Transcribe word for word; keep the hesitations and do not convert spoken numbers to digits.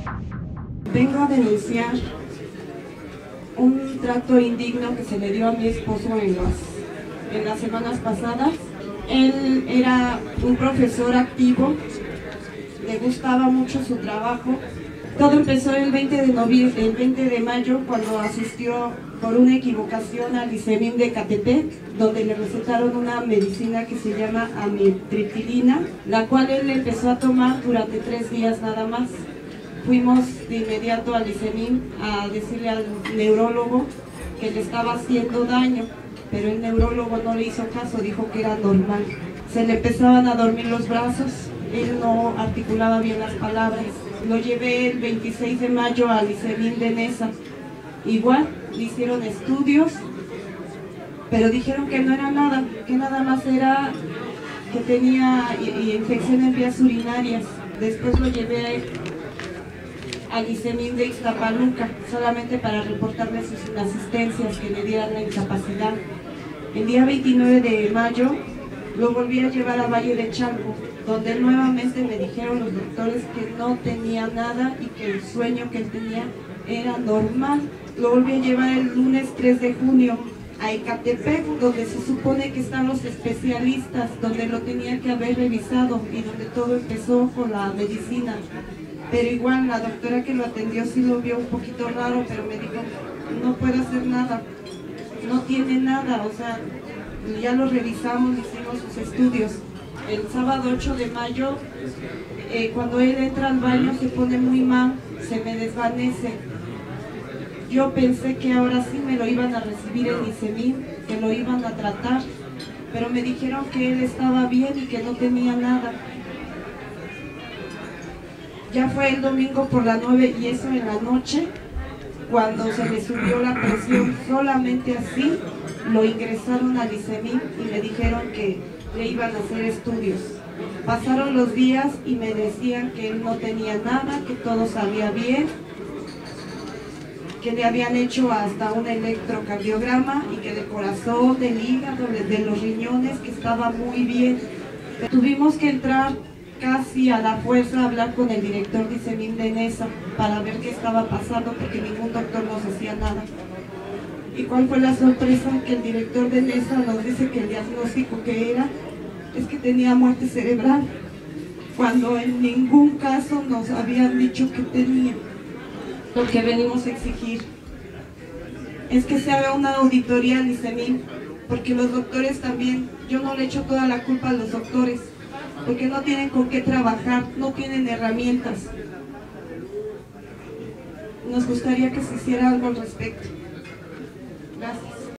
Vengo a denunciar un trato indigno que se le dio a mi esposo en las, en las semanas pasadas. Él era un profesor activo, le gustaba mucho su trabajo. Todo empezó el veinte de noviembre, el veinte de mayo, cuando asistió por una equivocación al ICEMIM de Ecatepec, donde le recetaron una medicina que se llama amitriptilina, la cual él empezó a tomar durante tres días nada más. Fuimos de inmediato al ICEMIM a decirle al neurólogo que le estaba haciendo daño, pero el neurólogo no le hizo caso, dijo que era normal. Se le empezaban a dormir los brazos, él no articulaba bien las palabras. Lo llevé el veintiséis de mayo al ICEMIM de Nesa. Igual, le hicieron estudios, pero dijeron que no era nada, que nada más era que tenía infección en vías urinarias. Después lo llevé al ICEMIM de Ixtapaluca, solamente para reportarle sus inasistencias, que le dieran la incapacidad. El día veintinueve de mayo lo volví a llevar a Valle de Chalco, donde nuevamente me dijeron los doctores que no tenía nada y que el sueño que él tenía era normal. Lo volví a llevar el lunes tres de junio a Ecatepec, donde se supone que están los especialistas, donde lo tenía que haber revisado y donde todo empezó con la medicina. Pero igual la doctora que lo atendió sí lo vio un poquito raro, pero me dijo, no puedo hacer nada, no tiene nada, o sea, ya lo revisamos, hicimos sus estudios. El sábado ocho de mayo, eh, cuando él entra al baño se pone muy mal, se me desvanece. Yo pensé que ahora sí me lo iban a recibir en ICEMIM, que lo iban a tratar, pero me dijeron que él estaba bien y que no tenía nada. Ya fue el domingo por las nueve y eso en la noche, cuando se le subió la presión, solamente así lo ingresaron al ICEMIM y le dijeron que le iban a hacer estudios. Pasaron los días y me decían que él no tenía nada, que todo salía bien, que le habían hecho hasta un electrocardiograma y que del corazón, del hígado, de los riñones, que estaba muy bien. Tuvimos que entrar casi a la fuerza a hablar con el director de ICEMIM de Nesa para ver qué estaba pasando, porque ningún doctor nos hacía nada. ¿Y cuál fue la sorpresa? Que el director de Nesa nos dice que el diagnóstico que era es que tenía muerte cerebral, cuando en ningún caso nos habían dicho que tenía. Lo que venimos a exigir es que se haga una auditoría al ICEMIM, porque los doctores también, yo no le echo toda la culpa a los doctores, porque no tienen con qué trabajar, no tienen herramientas. Nos gustaría que se hiciera algo al respecto. Gracias.